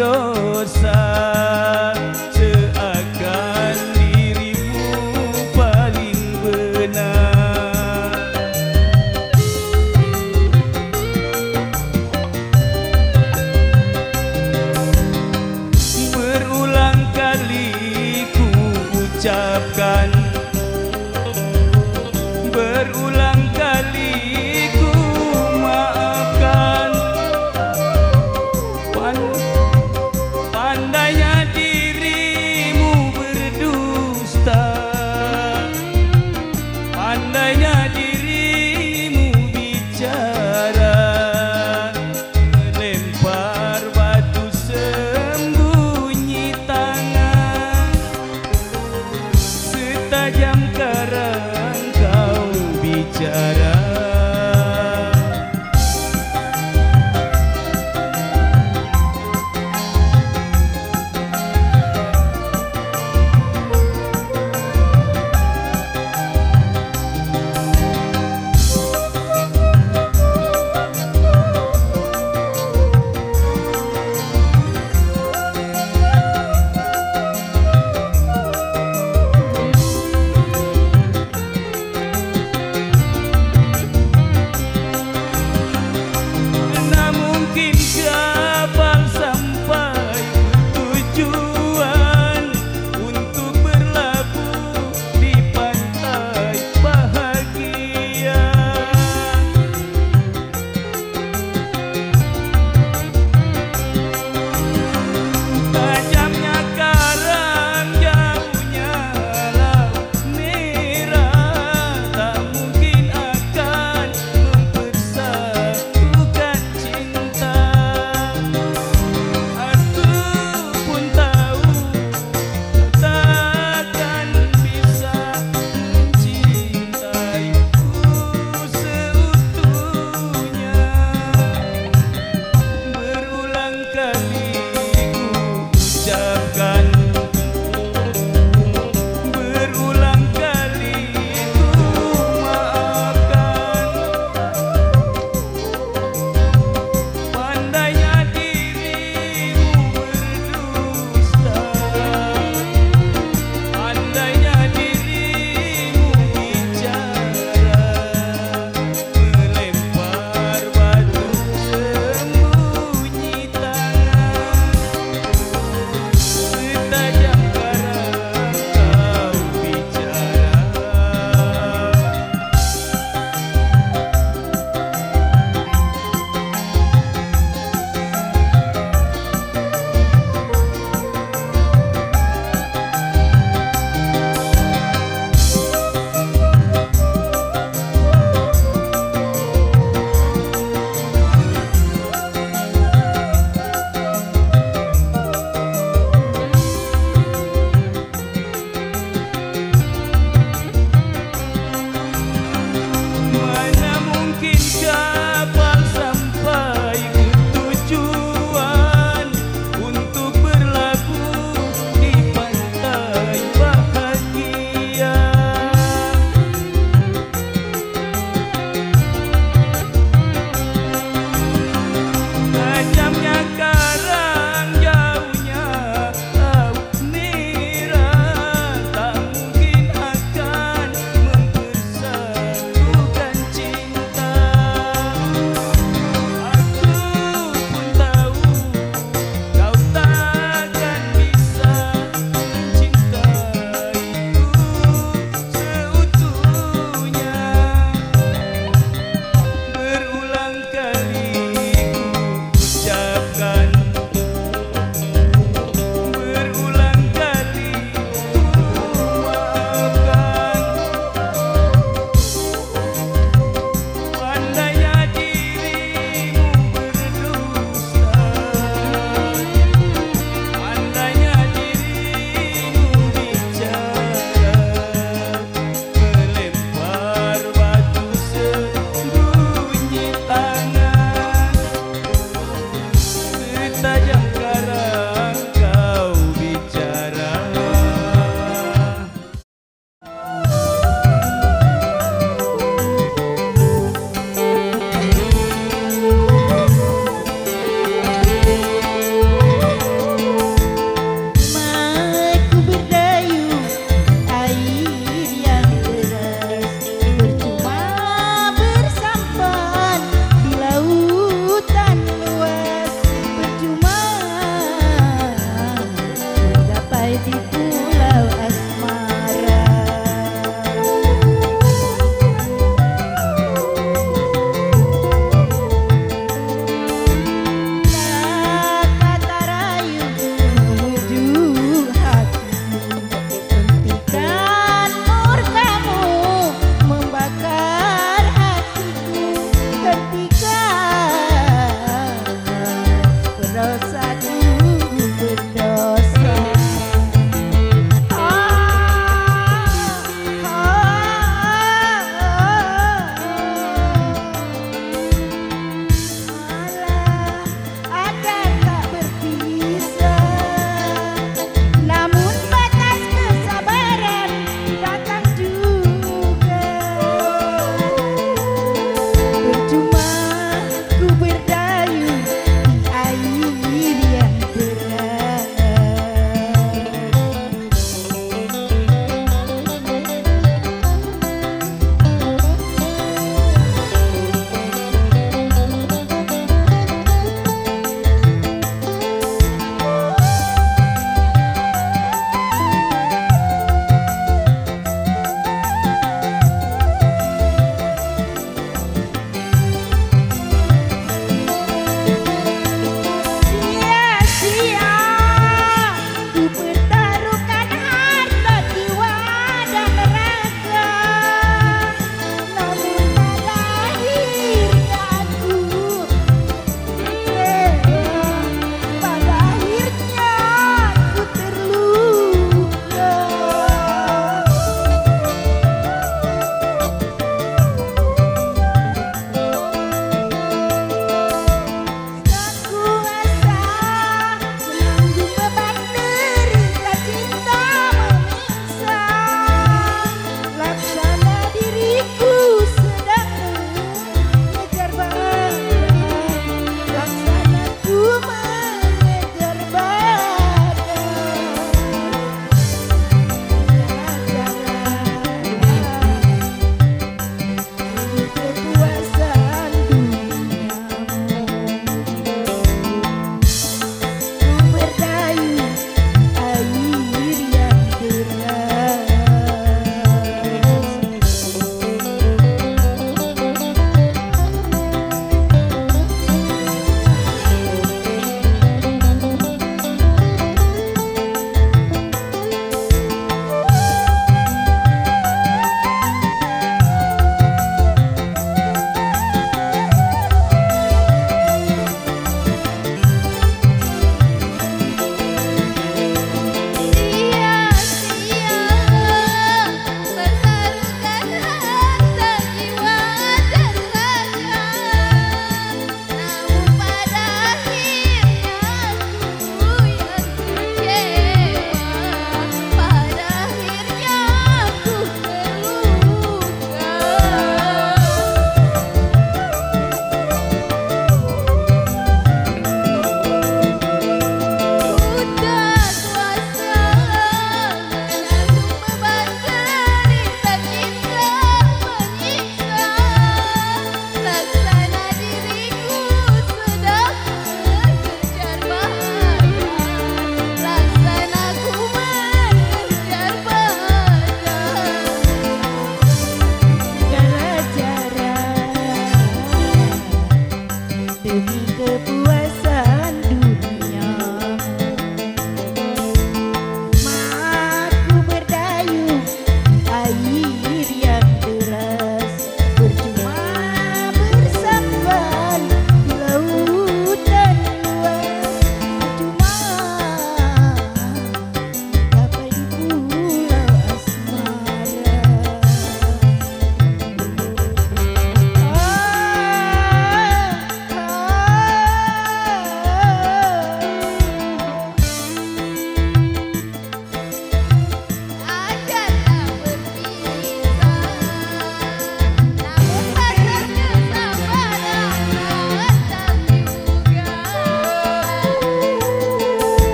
dosa, seakan dirimu paling benar. Berulang kali ku ucapkan, berulang kali ku maafkan. Pandainya dirimu berdusta, pandainya dirimu bicara, melempar batu sembunyi tangan. Setajam karang kau bicara.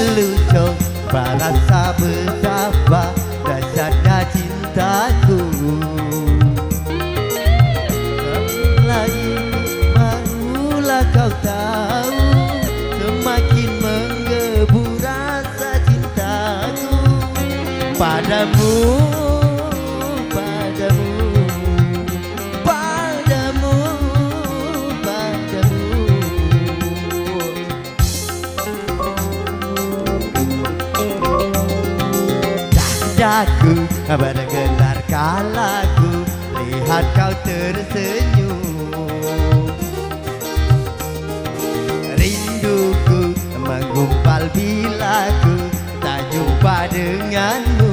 Lalu coba rasa betapa dahsyatnya cintaku. Lagi barulah kau tahu, semakin menggebu rasa cintaku padamu, padamu, padamu, padamu. Dadaku bergetar kalaku lihat kau tersenyum. Rinduku menggumpal bila ku tak jumpa denganmu.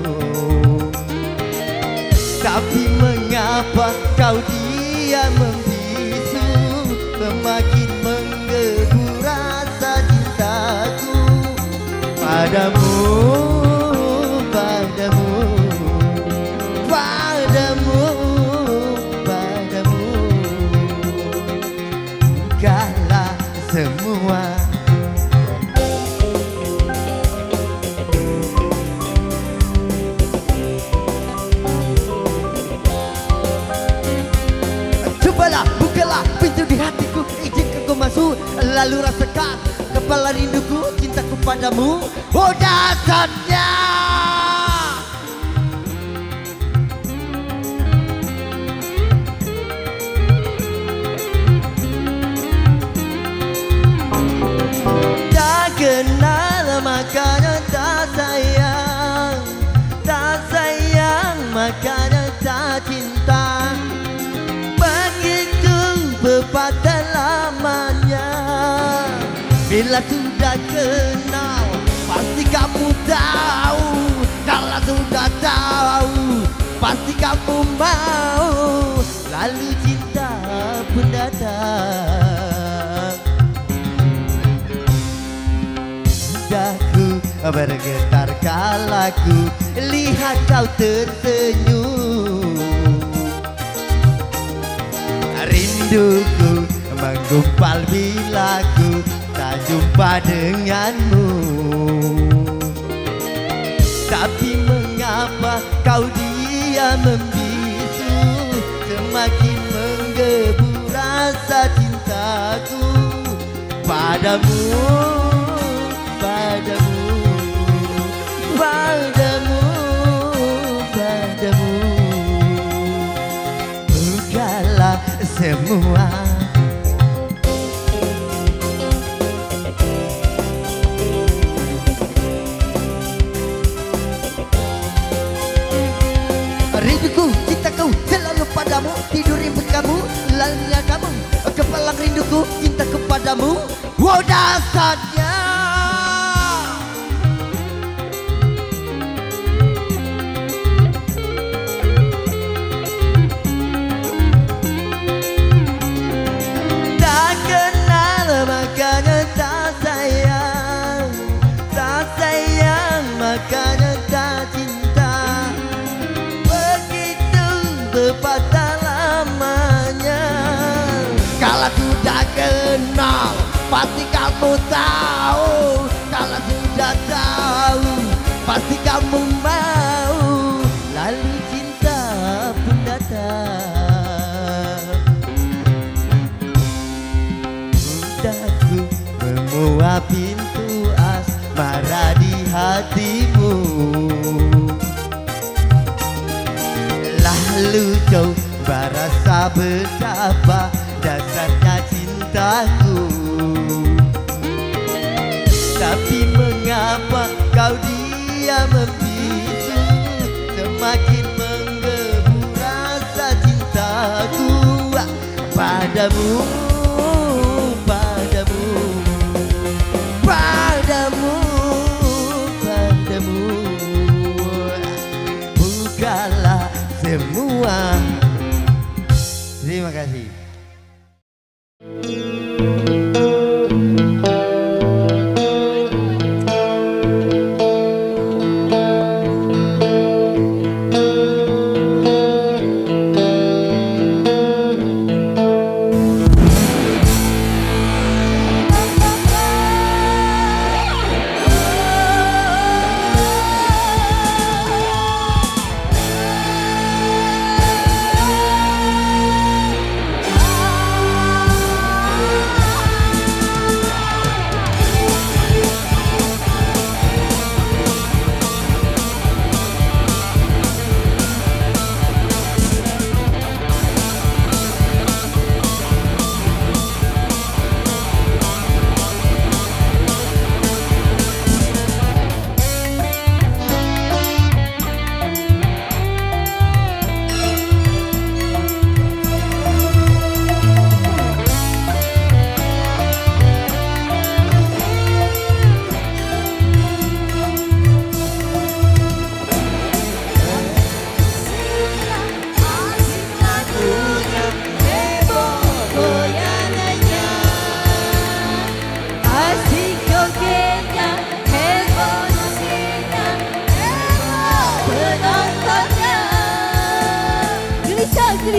Tapi mengapa kau diam membisu, semakin menggebu rasa cintaku padamu, padamu, padamu, padamu. Bukalah semua. Cobalah, bukalah pintu di hatiku, izinkan kau masuk, lalu rasakan kepala rinduku, cintaku padamu. Oh dasarnya tak kenal makanya tak sayang, tak sayang makanya tak cinta. Begitu pepatah lamanya, bila sudah kenal pasti kamu tahu. Kalau sudah tahu pasti kamu mau, lalu cinta pun datang. Dadaku bergetar kalaku lihat kau tersenyum. Rinduku menggumpal bila ku tak jumpa denganmu. Tapi mengapa kau diam membisu, semakin menggebu rasa cintaku padamu, padamu, padamu, padamu. Bukalah semua. Rinduku, cintaku selalu padamu, tidur impian kamu, lalanya kamu, kepalang rinduku, cinta kepadamu. Wow dasarnya tak kenal makanya tak sayang, tak sayang makanya tak cinta. Begitu pepatah lamanya, kalau sudah kenal pasti kamu tahu. Kalau sudah tahu pasti kamu mau, lalu cinta pun datang. Udahku membuat pintu asmara di hatimu, lalu coba rasa betapa dasarnya cintaku. Tapi mengapa kau diam membisu, semakin menggebu rasa cintaku padamu, padamu, padamu, padamu. Bukalah semua. Terima kasih.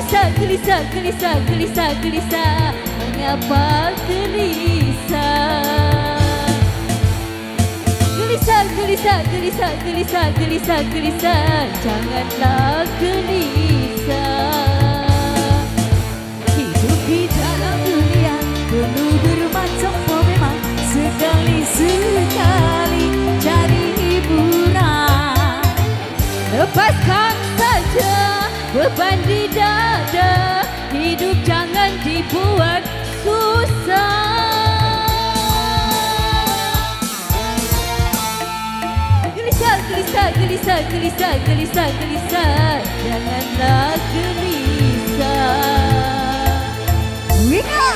Gelisah, gelisah, gelisah, gelisah, gelisah. Mengapa gelisah? Gelisah, gelisah, gelisah, gelisah, gelisah, gelisah. Janganlah gelisah. Hidup di dalam dunia penuh bermacam problema. Sekali-sekali cari hiburan. Lepaskan saja beban di dada. Hidup jangan dibuat susah. Gelisah, gelisah, gelisah, gelisah, gelisah, gelisah. Janganlah gelisah. Wika!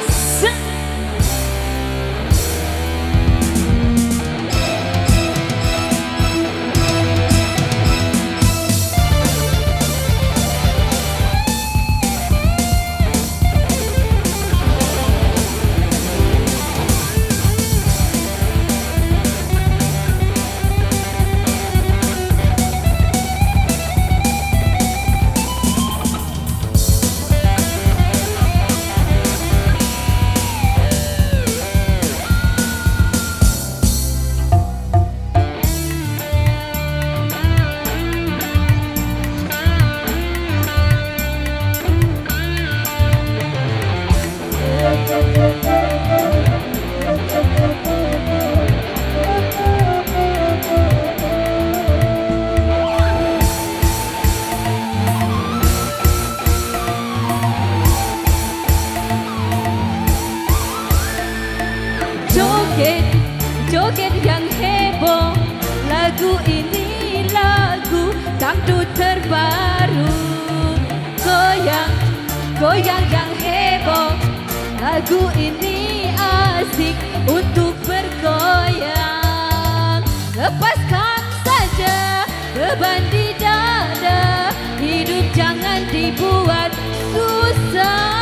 Joget yang heboh, lagu ini lagu dangdut terbaru. Goyang, goyang yang heboh, lagu ini asik untuk bergoyang. Lepaskan saja beban di dada, hidup jangan dibuat susah.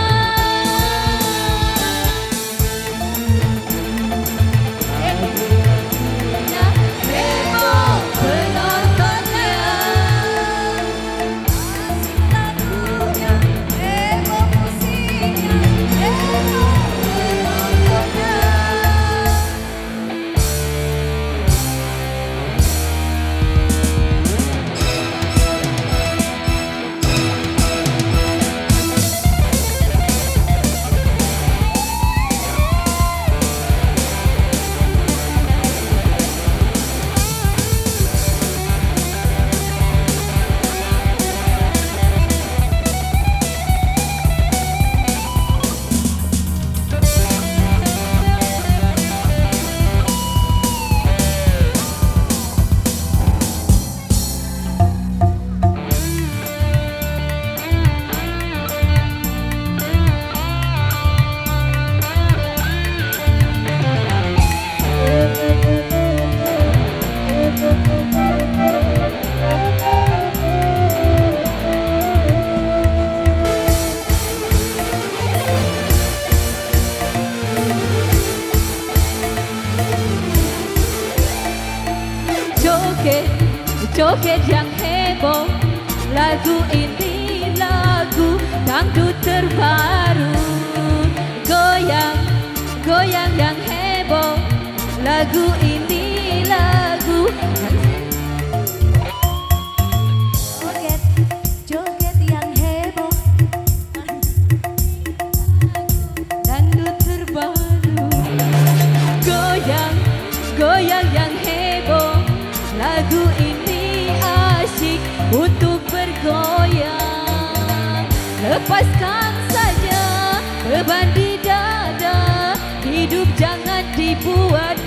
Joget yang heboh, lagu ini lagu dangdut terbaru. Goyang, goyang yang heboh, lagu ini lagu. Joget, joget yang heboh, dangdut terbaru. Goyang, goyang yang heboh, lagu ini asik untuk bergoyang. Lepaskan saja beban di dada, hidup jangan dibuat